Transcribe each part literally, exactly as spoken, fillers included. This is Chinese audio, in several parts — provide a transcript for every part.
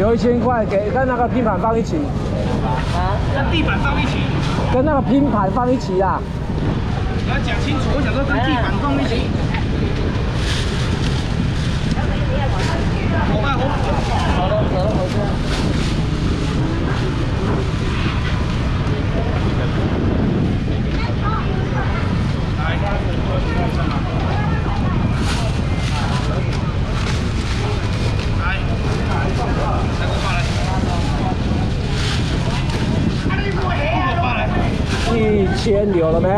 留一千块给跟那个拼盘放一起。 啊，跟地板放一起。 跟那个拼盘放一起啦。 你要讲清楚，我想说跟地板放一起。五百五。好的，走了，回去。来。来，再给我发来。 一千有了没？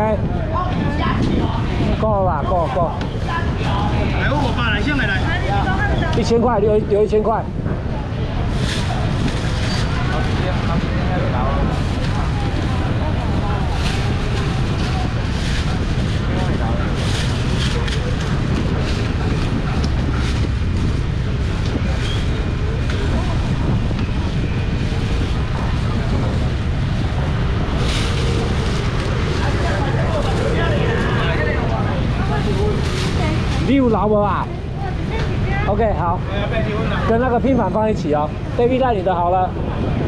够了，够够。 来，我八来，先来来。 一千块，留留一千块。你有老无啊 ？OK， 好，跟那个拼盘放一起哦。Baby 带你的好了。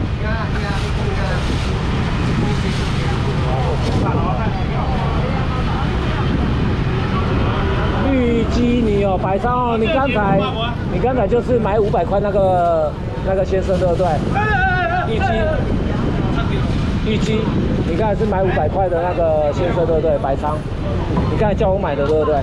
绿鸡你有白烧哦，你刚才你刚才就是买五百块那个那个先生对不对？绿鸡，绿鸡，你刚才是买五百块的那个先生对不对？白仓，你刚才叫我买的对不对？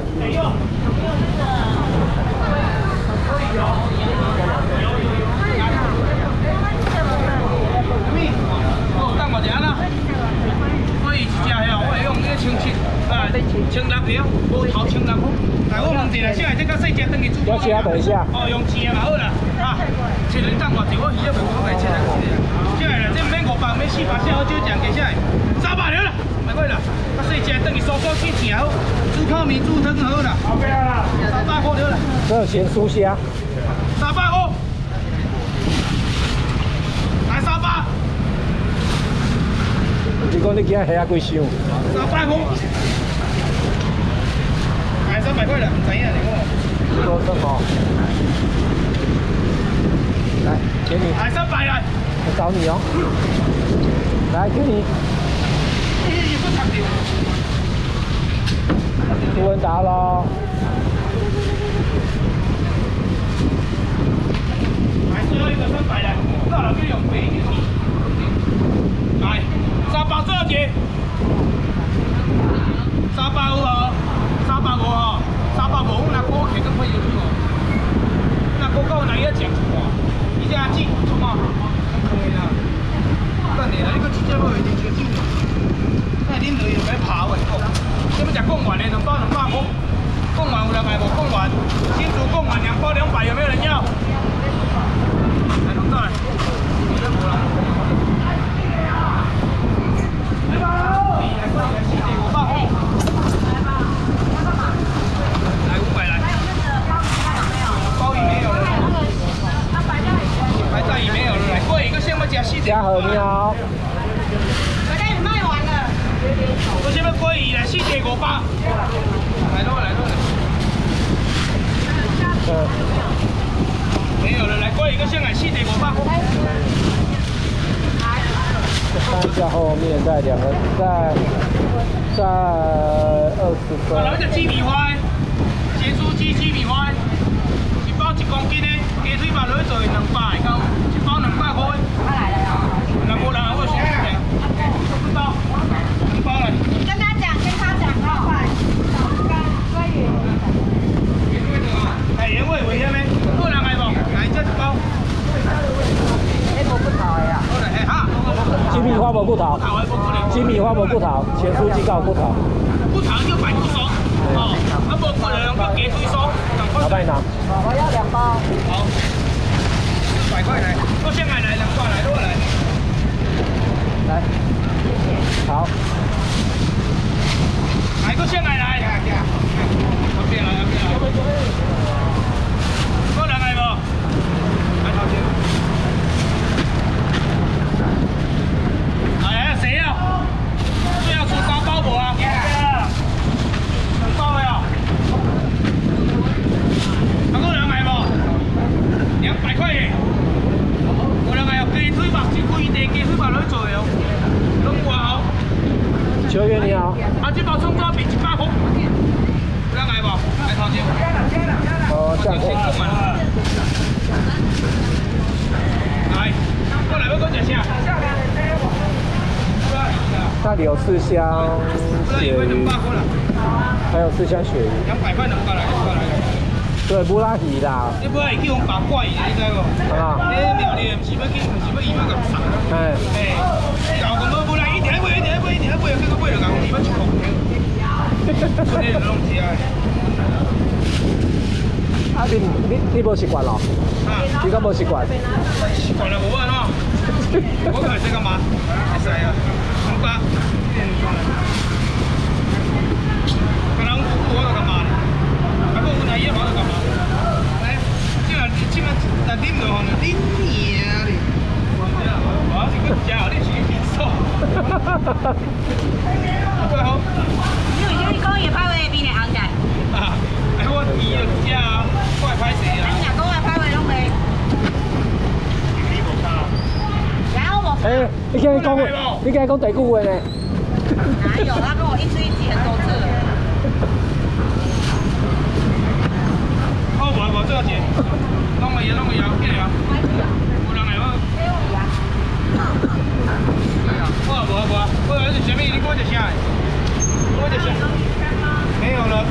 哦，等我一下啦。我一只呀，我会用这个清切，啊，清六条，无头清六块。来，我问一下，现在这个细只等于煮。 要切等一下。 哦，用切嘛好啦，啊，切你等我一我鱼也袂讲来切来切来。现在这免五百，免四百，下好少讲，给下来三百了啦，袂过啦。啊，细只等于酥酥去吃好，煮泡面、煮汤好啦。后边啦，三百块了啦。 这咸酥虾。 三百五。来三百。 你讲你今日虾几箱？ 三百五。来三百块了，唔知影你我。 多少哦？来，给你。 来三百来。 我找你哦。来，给你。 你不插掉。 图文达咯。 来最后一个三百来，到了就用北一点。来，三百这节。三百五哦，三百五哦，三百五那锅客跟朋友去哦，那锅够哪一讲出话？你这记出嘛？可以啦。等你啦，你个直接落去就接住。那恁落去就别爬喂，讲，你要食贡丸的，两包两百五，贡丸有人买无？贡丸，新竹贡丸两包两百，有没有人要？来，弄上来。来五百来，鲍鱼没有了，白带鱼没有了，来贵一个先不加细点。 嘉禾你好。 我给你卖完了。 我先不贵鱼来，细点五百。来喽来喽来。 嗯。 没有了，来贵一个先来，细点五百。 看一下后面再两个，再再二十分。 来只鸡米花，咸酥鸡鸡米花，一包一公斤的，鸡腿肉落去做两百，够，一包两百块。他来了呀。那无人我先来。一包，两包来。 跟他讲，跟他讲哦。鲑鱼。 哎，原味为虾米？有人来无？来这一包。 哎，无骨头的呀。 好来，哎哈。 鸡米花无骨头，鸡米花无骨头，咸酥鸡够骨头。 骨头叫排骨酥，哦，啊无骨的用叫鸡腿酥。 老板拿。 我要两包。 好，四百块来，我先来来两包来，我来。 来，好。 来个先来来。后边来，后边来。有人来无？来头前。哎，谁呀？最后出三包无啊？两包的啊？还有人来无？两百块耶！ 酱货。 来，过来要讲吃啥？ 那里有四香鳕鱼，还有四香鳕鱼。 两百块两百来，两百来。 对，布拉鱼啦。 你不会去用八怪，你知无？ 啊。 你庙里唔是要去，唔是要伊要咁杀。 哎。 哎，搞咁多布拉，一点买，一点买，一点买，这个买就讲你要出红票。这个拢是啊。 啊，你你你无习惯咯？ 啊。 你敢无习惯？ 习惯了无啊喏。我可是干嘛？会使啊。两百。可能我就干嘛？啊，我有哪嘢我就干嘛？来，即个即个那点落去，你娘哩！我是个家，你是个手。最好。 你有啥讲嘢拍位边嚟行嘅？ 啊，哎，我伊就食啊，我会歹势啊。 你若讲嘅拍位拢未？ 你无差。 然后我。 哎，你今日讲话，你今日讲第句话呢？ 哪有？他跟我一次一集很多次了。 好无无做钱，弄个嘢弄个嘢，几啊？有人来无？我无无，我是啥物？你讲一声，我一声，没有了。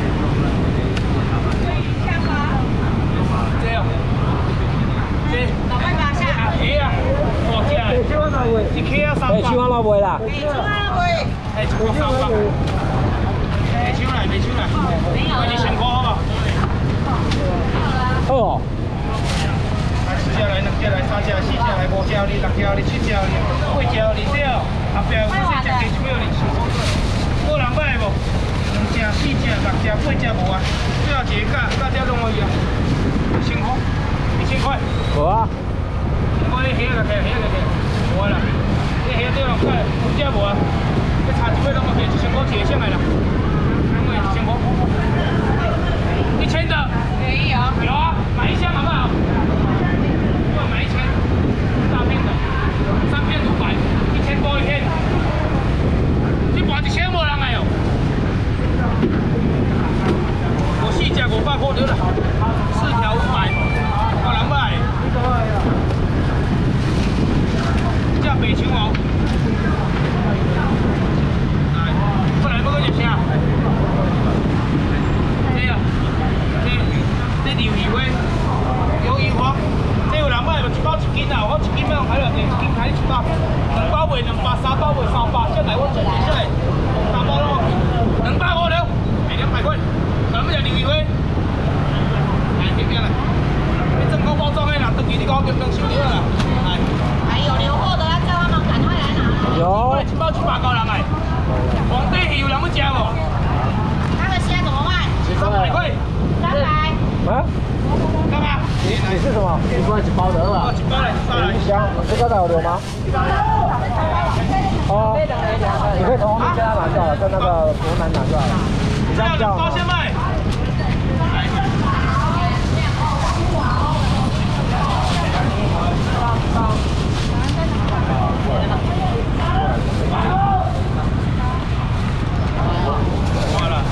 这样，这老板拿下。 鱼啊，大只的， 七万多位， 一 K 啊三百。 哎，七万多位啦。 没出来喂。 哎，一块三百。没收来，没收来，我一千块好不好？ 好哦。 来四只来，两只来，三只来，四只来，五只哩，六只哩，七只哩，八只哩，对。后壁有四只加一秒哩，无人买无？两只、四只、六只、八只无啊？最后一个价，价只拢可以啊。一千块，一千块。 无啊。 我你虾个价，虾个价，无啦。你虾对两块，五只无啊？你差一尾拢个价，一千块一个上来啦。两个一千块。一千的。 可以哦。 有啊，买一箱好不好？我买一千，大片的，三片五百，一千多一片。你买一千无人来哦。我四只五百块了啦，四条五百，有人买。这白青哦。来，过来要搁一声。这啊，这这鱿鱼花，鱿鱼花，这有人买无？一包一斤啊，我一斤要用开偌济？一斤开一百，两包卖两百，三包卖三百，这来我做一下来，三包拢两百五了，卖两百块。咱们吃鱿鱼花，来这边来，你真空包装的啦，回去你给我冰冰收掉啦，来。 还有留货的要叫他们赶快来拿。 有。 一包一百个人来，皇帝鱼有人要吃无？ 那个虾怎么卖？ 三百块。 三百。 啊？ 干嘛？ 你你是什么？一包一包的吧？ 一包来，一包来。 香，这个有留吗？哦，你可以从后面叫他拿就好了，跟那个罗南拿就好了。你这样叫。 包先卖。好了。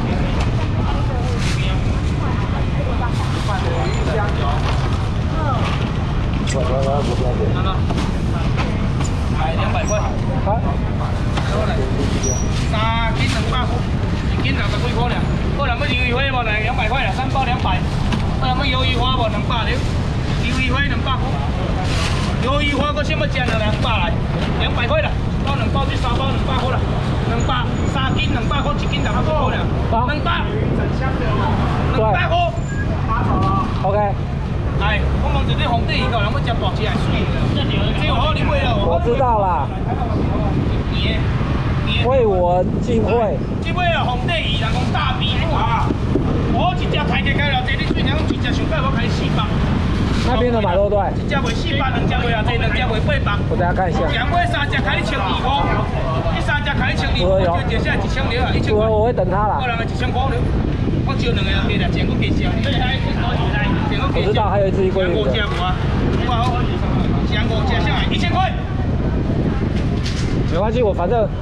来两百块。 好。 三斤两百块，一斤六十几块了。个人要鱿鱼花无？来两百块了，三包两百。个人要鱿鱼花无？两百了。鱿鱼花两百块。鱿鱼花个什么价呢？两百来，两百块了。包两包至三包两百块了。两百三斤两百块，一斤六十几块了。两百。两百块。 OK。 来，我问一个皇帝鱼，个人要吃大只的水，这有好你买了。 我知道啦。 年年。 惠文进会。 这尾啊，皇帝鱼，人讲大鼻啊。我一只开价开了，这你水两一只上盖我开四百。 那边的买多对？ 一只卖四百，两只卖啊，这两只卖八百。 我等下看一下。 两尾三只开你千二块，这三只开你千二块，这这下一千了啊，一千块。 我我会等他啦。 个人一千块了。 我招两个人给啦，全部给烧，你来，全部给烧。 我知道还有一只龟。 五只无啊，五好，两五只下来一千块。 没关系，我反正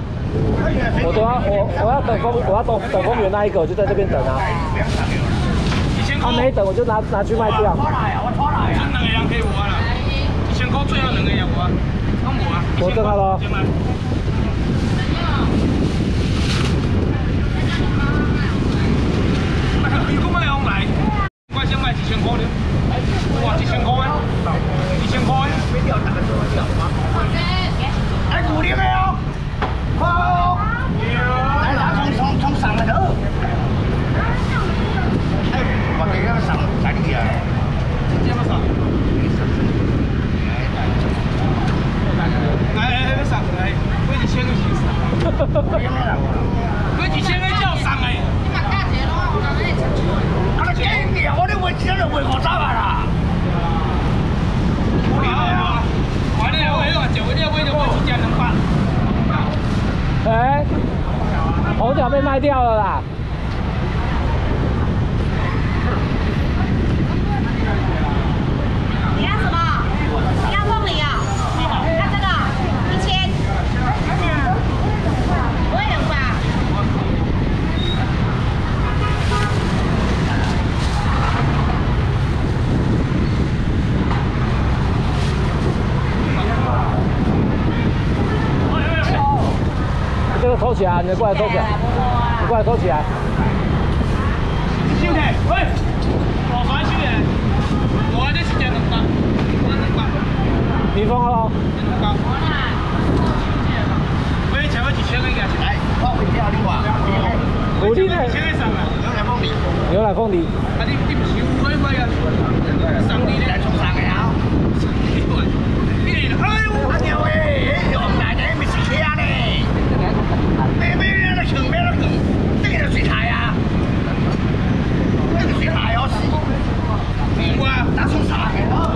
我都要我我要等风，我要等等风源那一个，我就在这边等啊。 一千他没等我就拿拿去卖掉。 我来啊，我拖来啊。两个人可以无啦，一千块最后两个也无啊，拢无啊。 我这个咯。 如果卖用来，我想卖一千块的，哇，一千块，一千块。哎，固定的哦，快哦，来拿从从从上来头。哎，我这个上在里啊，这么上。哎哎哎，上来，我一千个行上。我一千个叫上哎。啊，那经典，我的位置都位五十万啦。我啊，我呢，我呢，就我呢，我就我只加两百。 哎，红角被卖掉了啦。 你要什么？你要凤梨啊？那这个一千，我也两百。 这个收起来，你过来收起来，你过来收起来。 兄弟，喂，我翻去的，我这是加两百，加两百。 你放咯。 两百。我以前我几千个价钱，来，我回家你话。 有你呢？ 几千个上啊？牛奶凤梨。 牛奶凤梨。 啊，你你唔收买买啊？上你来从上个啊？你哎呦，阿牛诶，哎呦，奶奶咪是车呢？没没人来抢，没人抢，这个水台啊，这个水台要死，有啊，打从上个咯。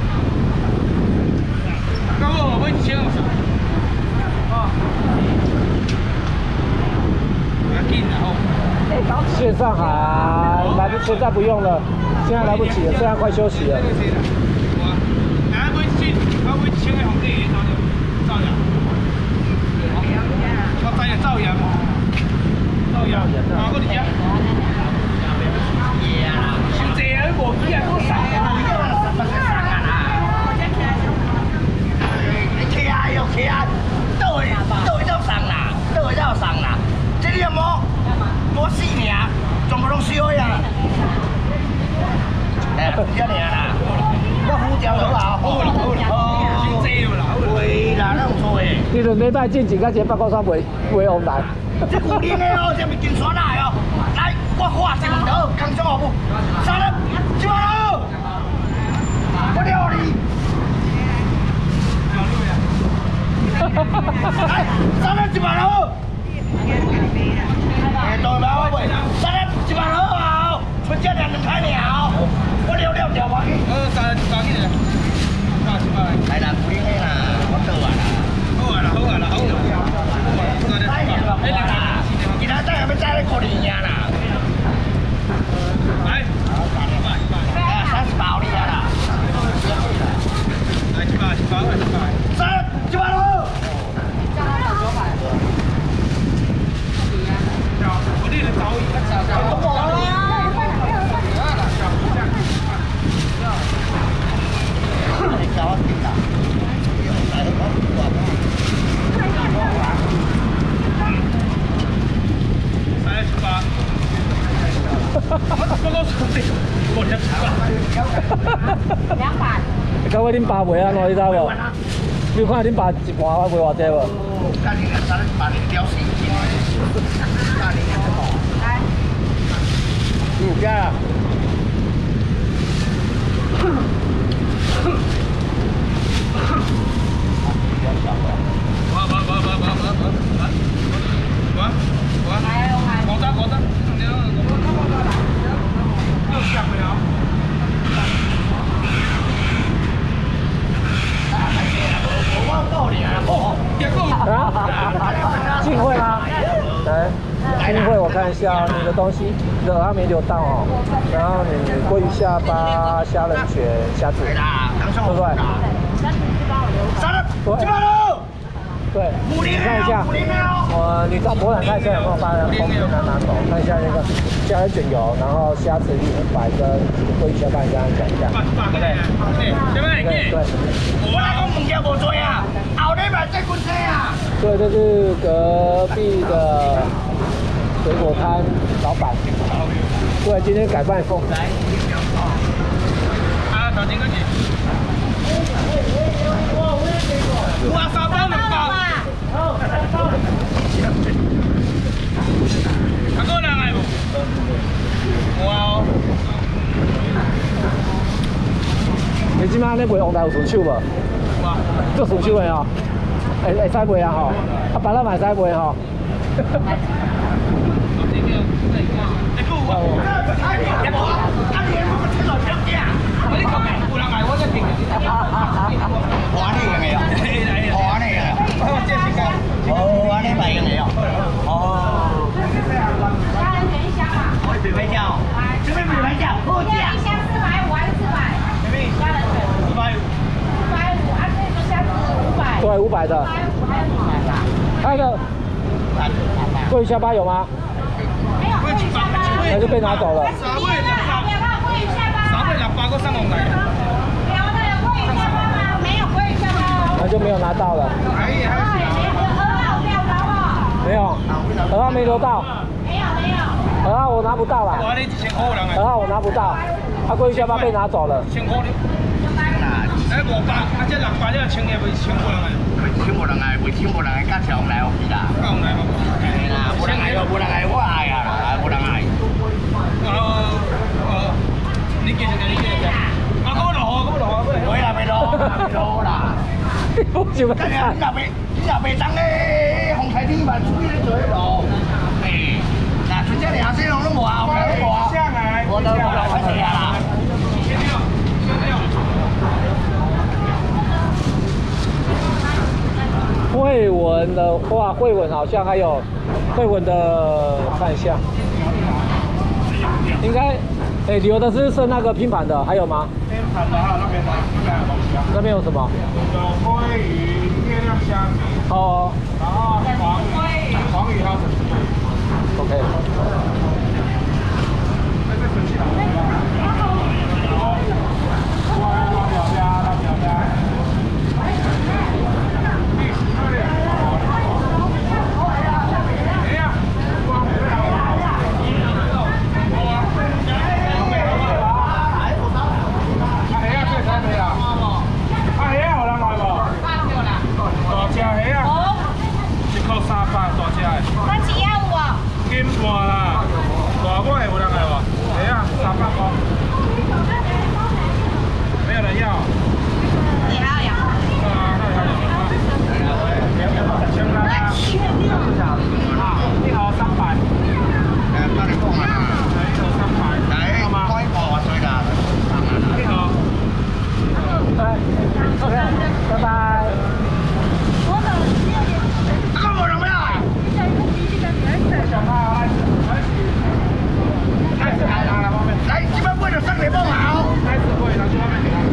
那我我一千个上。哦。要紧啊吼。 线上还来不，现在不用了，现在来不及了，现在快休息了。 来，我去，我去请个红弟照着，照着。我知啊，照样，照样，啊，我哋只。伤济啊，无几啊，都上啊，乜嘢上啊啦？你骑啊又骑啊，倒去倒去到上啦，倒去到上啦，这里有冇？冇死你啊，全部拢烧呀！哎，这里啦，我胡椒好啊，好啦好啦，伤济啦，会啦，咱唔错诶。 你两礼拜进前甲一个八卦山卖卖红蛋。 这固定的哦，这咪金刷来哦。来，我画一万刀，康庄好不？三十，一万刀，我了你。来，三十一万刀。哎，对吧？我喂，三十一万刀啊！春节两两开了，我了了掉吧。呃，三十一万几呢？三十一万。来啦，固定的啦，我做完啦。好啊啦，好啊啦，好啊。哎啦，其他仔要再来过年呀啦。来，哎，三十八你啦。来，一百，一百，一百。三，一百喽。我这个早已经早早。三十八。我老兄弟，我两百。 两百。 各位恁爸卖安怎你知无？你有看恁爸一盘卖偌济无？ 家己两三十八年屌死。 来。 嗯，加啊。 我我我我我我我我我我我得我得，又下不了。我到你了，哦，别够啊？进会吗？来，进会我看一下你的东西，热还没流到哦。然后你鲑鱼下巴、虾仁卷、虾子，对不对？ 三十，几百喽？ 对，你看一下，呃，你到博览看一下有没有把红面拿拿走，看一下那个虾仁卷油，然后虾子一五百跟鲑鱼虾拌，刚刚讲一下。对对对对。 我来讲物件无多啊，后礼拜再滚车啊。 对，这是隔壁的水果摊老板。对，今天改办风。 啊，头前嗰件。哇，三包两包。好。啊，个人来无？有啊。 你即摆咧卖红台有顺手无？ 有啊。 做顺手的吼，会会使卖啊吼，啊别人嘛会使卖吼。对，五百的。那个桂鱼虾巴有吗？ 没有桂鱼虾巴， 那就被拿走了。 三位两包，桂鱼虾巴。 三位两包个上红来。 有的有桂鱼虾巴吗？没有桂鱼虾巴。 那就没有拿到了。 还有还有。 没有，鹅啊没留到。 没有没有。 鹅啊我拿不到啦。 我你一千块人鹅啊我拿不到，啊桂鱼虾巴被拿走了。 一千块你。哎，五百，啊这六百你千也未千块人个。千无人爱，未千无人爱，加上来哦，是啦。加来嘛。係啦，無人愛就無人愛，我愛啊啦，無人愛。呃呃，你記住嘅，你記住嘅。啊，嗰個落河，嗰個落河，會啦，未落，未落啦。 我就唔知。 你又未，你又未等咧，紅彩天嘛，出去咧做喺度。誒，嗱，全家兩先龍都冇啊，我都冇啊。我都冇啦，快啲啊！ 惠文的话，惠文好像还有惠文的，看一下，应该，哎、欸，有的是剩那个拼盘的，还有吗？ 拼盘的还有那边的， 那边有什么？ 有鲑鱼、月亮虾米。 哦。 然后黄黄鱼还有什么 ？OK。 那个神奇的。然后，哇，辣椒虾，辣椒虾。金华啦，大碗的有人来无？哎呀，三百块。没有人要。 你还要养？ 啊，那还有吗？千啦。你好，三百。誒，八零公啊。你好，三百。嚟，開貨我最大。你好。 哎 ，OK， 拜拜。 咁我做咩啊？来，基本为了上礼包好。开始会，拿去外面给他。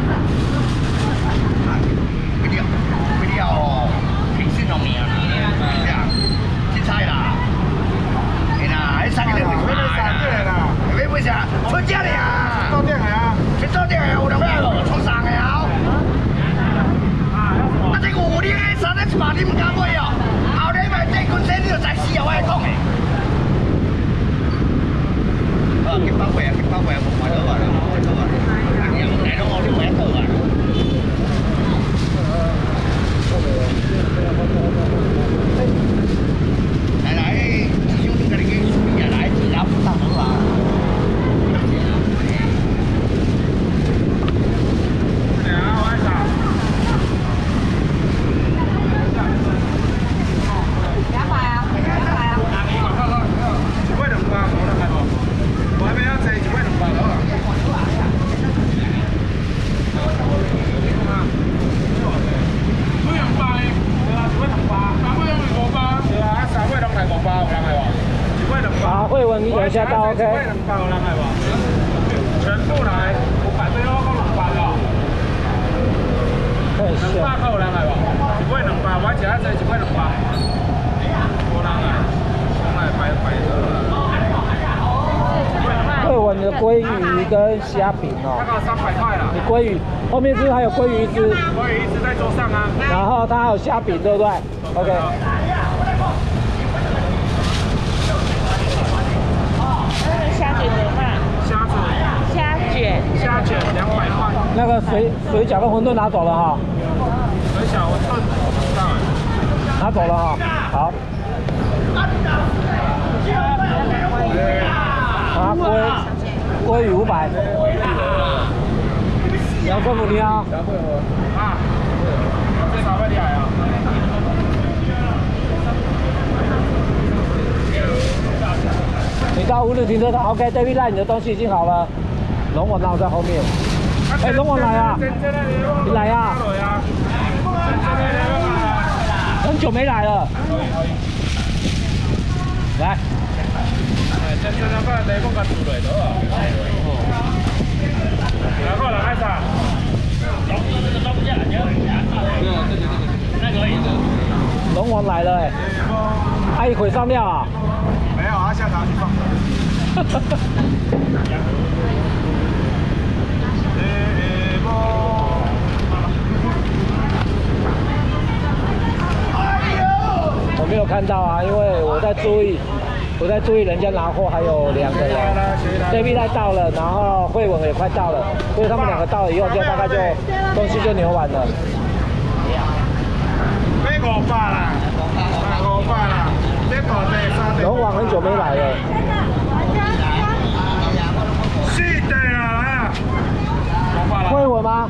不了，不了哦，平时农民啊，是啊，青菜啦，哎啦，还三个月为什么三个月啦？为为啥？春节了呀。到店啊？去到店有两百个，冲上个呀。啊，这个五零 A 三的一百你唔敢买哦，后礼拜这滚车你就在死啊！我来讲的。Ờ, cái bao quẹt, cái bao quẹt một ngoài đó vào đó, một đó vào đó. Anh em này nó ngon cái quẹt từ vào. Này này, chỉ xuống cái này xuống nhà lại chỉ đáp tao nữa vào. Nè, ai sao? Giá bài à? Giá bài à? Chỉ quay được ba, có được hai không? Mỗi bên ăn thì chỉ quay được ba đó à? Quay được ba đi, chỉ quay được ba, tám mươi đồng một ba, là sáu mươi đồng này một ba, là này bảo, chỉ quay được ba. 好，慧文，你等一下到 OK。 只quay được ba là này bảo, 全部來，我排隊咯，講六百咯， 看一兩百下。 扣兩係bảo, chỉ quay được ba, 我只係在。 鱼跟虾饼哦。 那个三百块啦。 你鲑鱼后面是不是还有鲑鱼一只？ 鲑鱼一直在桌上啊。 然后它还有虾饼，对不对 ？OK。 虾卷怎么卖？ 虾子。 虾卷。 虾卷两百块。 那个水水饺跟馄饨拿走了哈。 水饺馄饨拿走了哈。好。啊，鲑鲑鱼五百。杨师傅你好。 啊，这三百两啊。 你到五日停车场 ，OK，David 来，你的东西已经好了。龙王闹在后面。哎，龙王来啊！你来呀！很久没来了。来。 真正那个雷锋甲出来了。然后来开啥？ 龙王来了哎！他一会上料啊？ 没有，他下场去放。 我没有看到啊，因为我在注意，我在注意人家拿货，还有两个人 ，David 来到了，然后慧文也快到了，所以他们两个到了以后，就大概就东西就牛完了。 买五百啦，买五百啦，这大地三地。 龙王很久没来了。 四地啦，五百啦。 慧文吗？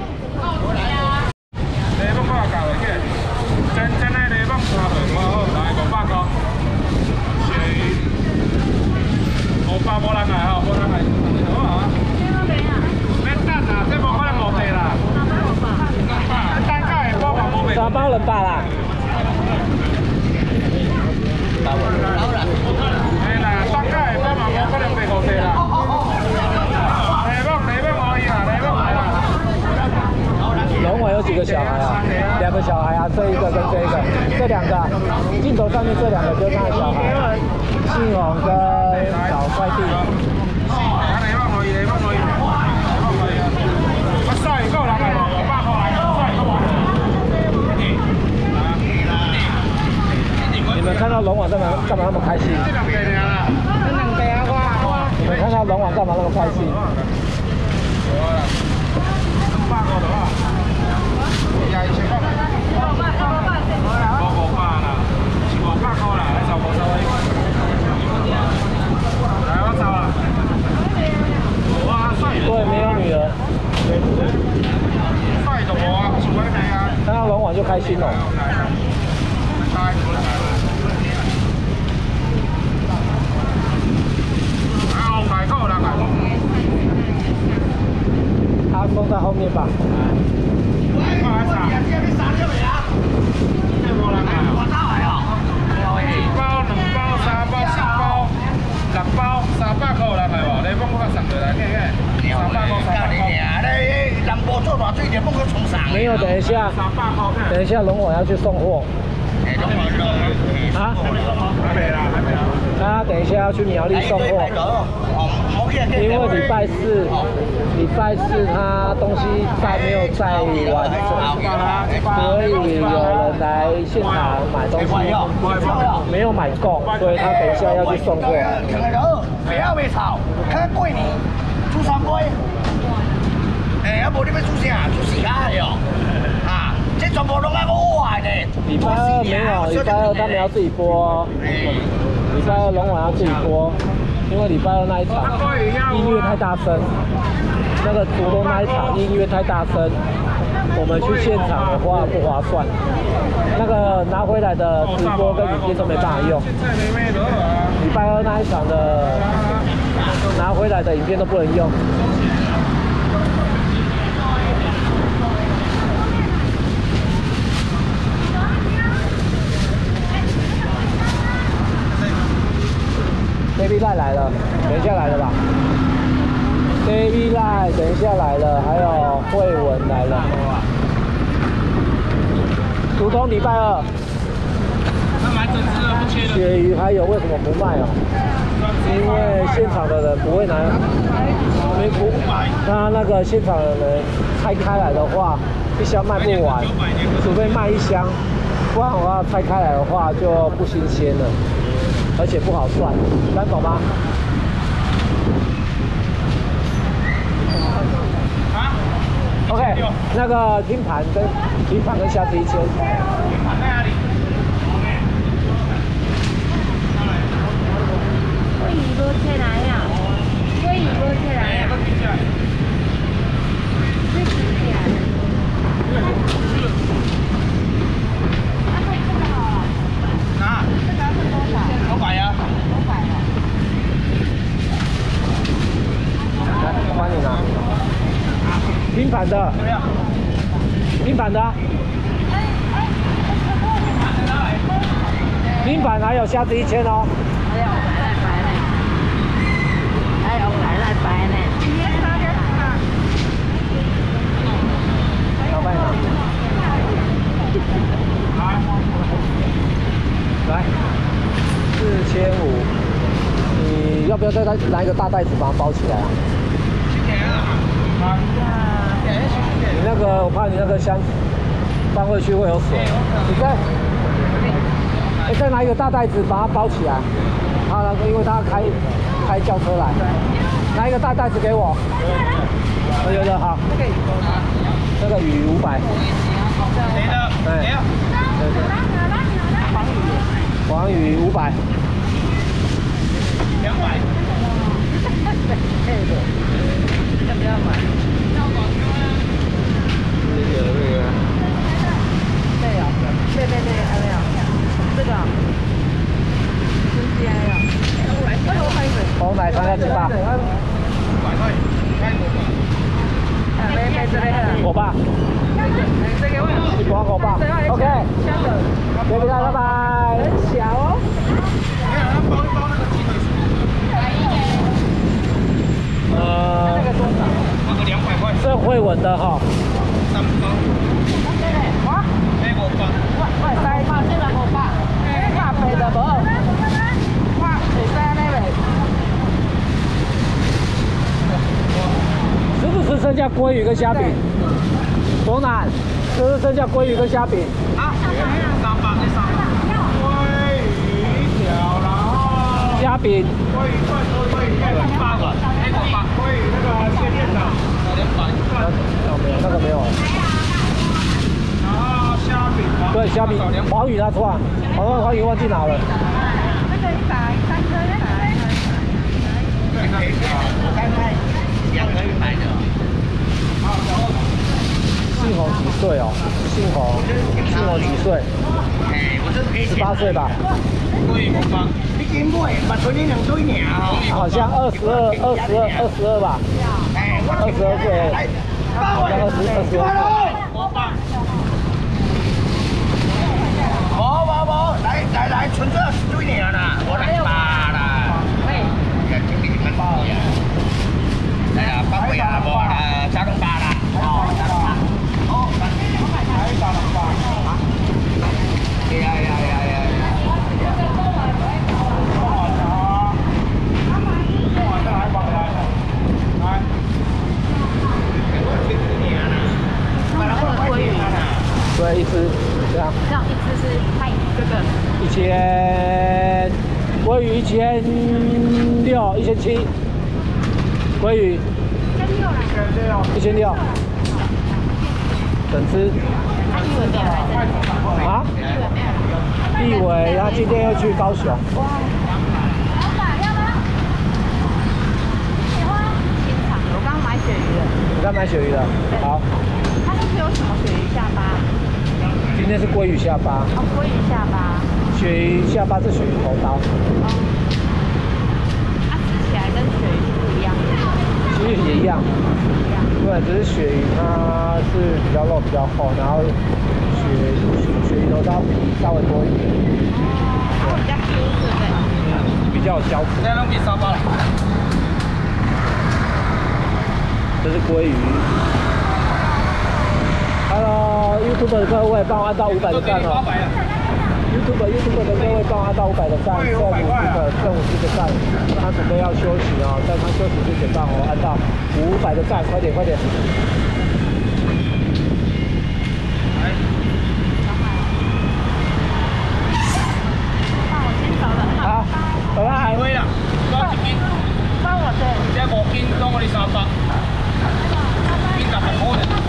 雷锋我也搞回去，真真的雷锋抓落我好，来五百块。五百无人来吼，无人来，好啊。免等啦，这无可能落地啦。单价会包嘛无袂。 三包人吧啦。 哎啦，单价会包嘛无可能袂落地啦。雷锋雷锋可以啦，雷锋来啦。 龙王有几个小孩啊？两个小孩啊，这一个跟这一个，这两个镜头上面这两个就是他的小孩，信宏跟小快递。 雷锋可以，雷锋可以，雷锋可以啊！我晒够人来无？五百块来，晒够无？ 你们看到龙王干嘛干嘛那么开心？ 这两个啦，这两个啊，我你们看到龙王干嘛那么开心？ 五百块的话。廿二千块，五百啦，是五百块啦，来收无收啊？来我收啊！哇，帅！ 对，没有女儿。 帅就无啊，是鬼命啊！ 看到龙王就开心了。 啊，五百块啦， 他封在后面吧。 一包、两包、三包、四包、六包，三百块人来无？你帮我上过来看看。三百块，三百块。 南部做大水，你帮我冲上。 没有，等一下，等一下龙王要去送货。啊？ 还没啦，还没啦。 他等一下要去苗栗送货。因为礼拜四，礼拜四他东西载没有载完整，所以有人来现场买东西，没有买够，所以他等一下要去送货。 不要卖草，看过年煮三杯。哎，啊无你要煮啥？煮四家的哦。啊，这全部拢爱我坏的。 礼拜二没有，礼拜二他们要自己播。礼拜二龙王要自己播。因为礼拜二那一场音乐太大声，那个竹东那一场音乐太大声，我们去现场的话不划算。那个拿回来的直播跟影片都没办法用。礼拜二那一场的拿回来的影片都不能用。David 赖来了，等一下来了吧 ？David 赖等一下来了，还有慧文来了。竹东礼拜二。 那蛮整只的，不切的。 鳕鱼还有为什么不卖哦？因为现场的人不会拿，没为不，那那个现场的人拆开来的话，一箱卖不完，除非卖一箱，不然的话拆开来的话就不新鲜了，而且不好算，这样懂吗？ 啊 ？OK， 那个拼盘跟拼盘跟虾子一千。 拼盘在哪里？ 鲑鱼多切来呀，鲑鱼多切来呀，这几点？ 拿， 这个是多少？ 九百呀。 九百了。 来，我帮你拿。拼盘的。 怎么样？ 拼盘的、啊。拼盘还有虾子一千哦。 还有白来白呢，还有白来白呢。 老板娘，来，四千五，你要不要再拿拿一个大袋子把它包起来啊？你那个我怕你那个箱放回去会有水，你再，你再拿一个大袋子把它包起来。他那个因为他开开轿车来，拿一个大袋子给我。有的好。这个鱼五百。 谁的？谁呀？ 对对。黄鱼五百。 两百。 要不要买？ 这个这个。 对呀，对对对，还没有。这个。春节呀。 红奶茶要几把？ 五百块，开五百。 没没这个。 我爸。 这个我。 你帮我爸。OK。拜拜拜拜。 很小哦。 没有，他包一包那个鸡腿。 呃。 那个多少？ 那个两百块。 这会稳的哈。 三包。 哇。 那五包。 哇哇塞，哇这个五百。哇赔的无。哇，会使安尼袂？ 是不是剩下鲑鱼跟虾饼？多难？是不是剩下鲑鱼跟虾饼？ 啊，三百，这三百。鲑鱼条，然后虾饼。 鲑鱼罐头，鲑鱼八个，那个八鲑鱼那个鲜面的，两百。 哦，没有，那个没有。 然后虾饼。 对，虾饼。黄鱼拿出来，黄黄黄鱼忘记拿了。 这个一百，三颗一百。 我刚才两个一百的。 信宏几岁哦？信宏，信宏几岁？ 哎，我这是可以十八岁吧？ 鲑鱼五包。 你今买，把存你两堆年哦。 好像二十二、二十二、二十二吧？ 哎，我二十二岁，好像二十二十二岁。 无无无，来来来，存这二十堆年啦，我来八啦。 喂。 要经理们包呀。来啊，八位啊，无啦，三两八啦。哦，三两八。哦，三两八。哎呀呀呀呀！ 对，一只这样。 这样一只是卖这个。 一千，鲑鱼一千六，一千七。鲑鱼。 一千六啦。 一千六。整只。 他以为没有来这里。 啊？ 以为没有。 立伟他今天要去高雄。 哇。老板要吗？喜欢。清场，我刚买鳕鱼了。 你刚买鳕鱼的，好。 它这是有什么鳕鱼下巴？ 今天是鲑鱼下巴。 哦，鲑鱼下巴。 鳕鱼下巴是鳕鱼头刀。 哦。它吃起来跟鳕鱼是不一样的。 其实也一样。 一样。 对，只是鳕鱼它是比较肉比较厚，然后鳕鳕鱼头刀皮稍微多一点。 哦。它比较 Q， 对不对？ 嗯，比较有胶质。 这样比三包了。 这是鲑鱼。Hello，YouTube 的各位，帮我按到五百个赞哦。 YouTube YouTube 的各位帮我按到五百个赞，剩五十个，剩五十个赞，他准备要休息哦，在他休息之前帮我按到五百个赞，快点快点。好，拜拜。 可以啦，多一斤， 帮我的。 这五斤当我哋三百，斤十六块呢。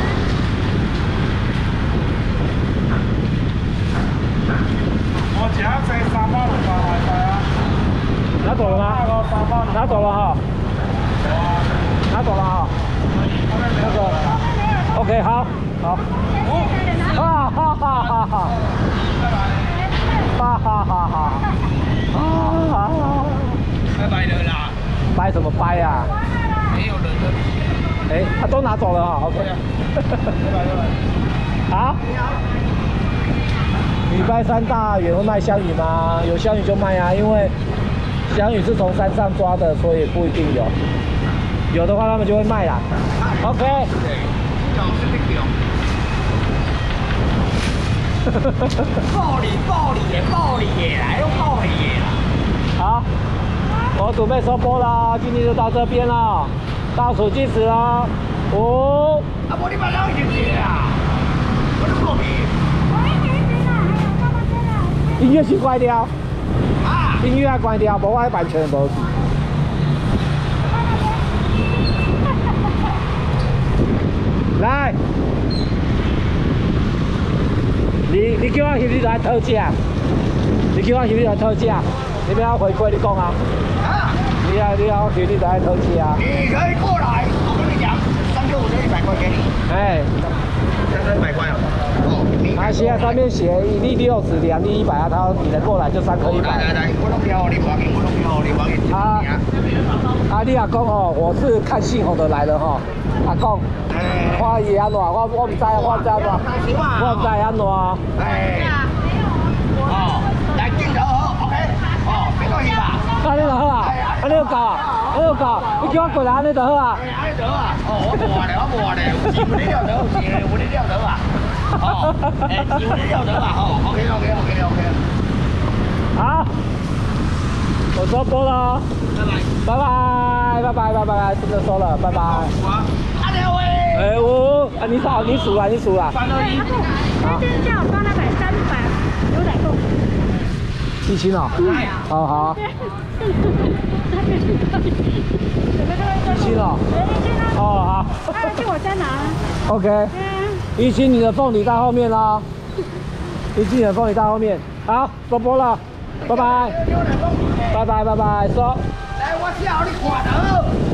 我只这三百六百块啊。 拿走了吗？拿走了哈。拿走了哈。那个 ，OK， 好，好。啊哈哈哈哈！哈哈哈哈！啊！ 拜拜了啦。 掰什么掰啊？ 没有人了。 哎，他都拿走了哈 ，OK。 拜拜拜拜。 好。礼拜三大园会卖香鱼吗？有香鱼就卖啊，因为香鱼是从山上抓的，所以不一定有。有的话他们就会卖啦。OK。 对，讲是这个。 暴力暴力的暴力的啦，用暴力的啦。 好，我准备收播了，今天就到这边了，倒数计时了，五。 啊，无你把人入去啊！我都过去。 音乐先关掉， 啊！ 音乐要关掉，无我版权无。来，你你叫我是不是来讨价？你叫我是不是来讨价？你不要回馈，你讲啊。 啊！ 你要你要是不是来讨价？ 你可以过来，我跟你讲，三个五就一百块给你。 哎。 三个一百块哦。哦。 他现在上面写一粒六十，两粒一百啊，他你能过来就三颗一百。 来来来，我拢标你，我给我拢标你，我给你。 啊，啊，你阿公哦，我是看信号的来了哈。阿公，我是安怎？我我唔知，我唔知安怎，我唔知安怎。 哎。哦，来镜头好 ，OK。哦，别过去吧。 安尼就好啊，安尼就够啊，安尼就够。你叫我过来安尼就好啊。 哎，安尼就好啊。哦，我无咧，我无咧，有钱有你了得，有钱有你了得啊。哦，哎，有你了得啊。哦 ，OK OK OK OK。 好，我收播了，拜拜拜拜拜拜拜，真的收了，拜拜。 阿廖喂。 哎我，啊你数你数啊你数啊。 三二一。 他今天叫我帮他买三百牛奶冻。 一斤哦。好好。一斤哦。哦好。 哎，就我再拿。 OK。一斤你的凤梨在后面啦。一斤你的凤梨在后面。好，收播了，拜拜。拜拜拜拜，收。 来，我叫你看到。